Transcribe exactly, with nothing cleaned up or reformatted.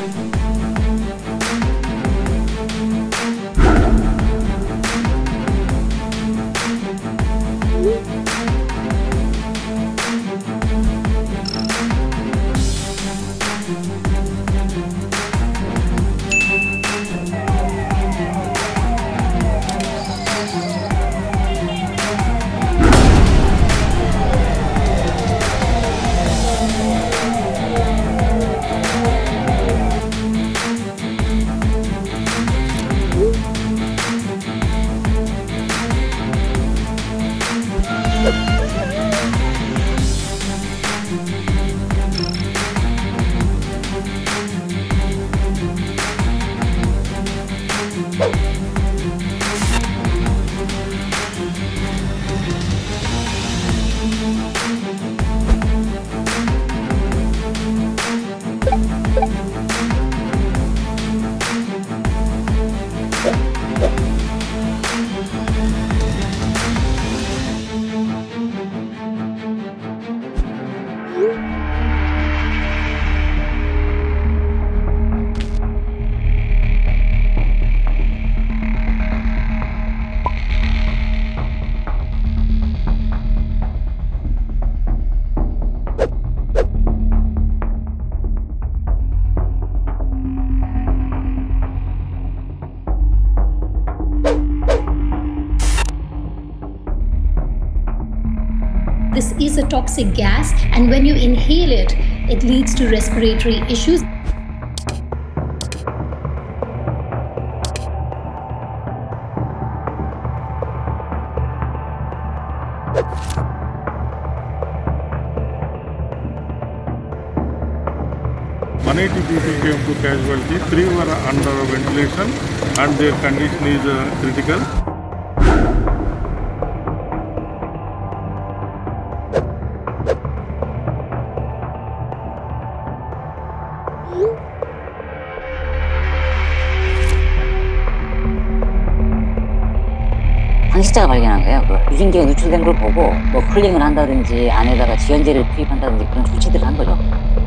This is a toxic gas, and when you inhale it, it leads to respiratory issues. one eighty people came to casualty, three were under ventilation and their condition is uh, critical. 상식자가 발견한 거예요. 그 유증기가 누출된 걸 보고 뭐 쿨링을 한다든지 안에다가 지연제를 투입한다든지 그런 조치들을 한 거죠.